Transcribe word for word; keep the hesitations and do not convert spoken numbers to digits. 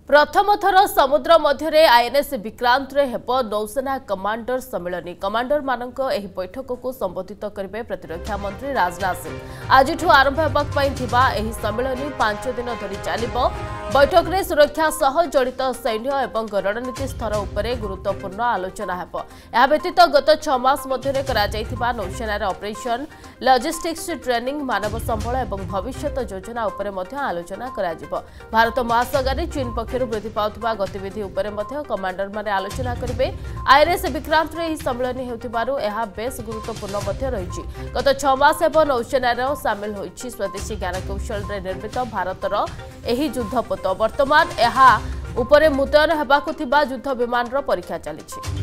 प्रथम थर समुद्र मध्य आईएनएस विक्रांत रे हेब नौसेना कमांडर सम्मेलन कमांडर मानक एही बैठक को संबोधित करेंगे प्रतिरक्षा मंत्री राजनाथ सिंह। आज आरंभ होगा सम्मेलन पांच दिन धरी चलिबो। बैठक में सुरक्षा सह जड़ित सैन्य एवं रणनीति स्तर उपरे गुरुत्वपूर्ण आलोचना हेब। यह व्यतीत गत छह मास मध्य करा नौसेनार ऑपरेशन लॉजिस्टिक्स ट्रेनिंग मानव संबल एवं भविष्यत योजना उपरे मध्य आलोचना करा जिवो। भारत महासागर चीन पक्षर वृद्धि पाउथिबा गतिविधि उपरे मध्य कमांडर माने आलोचना करिवे। आईएनएस विक्रांत रे सम्मेलन हेउथिबारु एहा बेस गुरुत्वपूर्ण मध्य रहिछि। गत छह मास हेब नौसेनार सामिल होइछि स्वदेशी ज्ञान कौशल रे निर्मित भारतर एही युद्धपोत। वर्तमान एहा उपरे मुतयन हेबाकु थिबा युद्ध विमान रो परीक्षा चलिछि।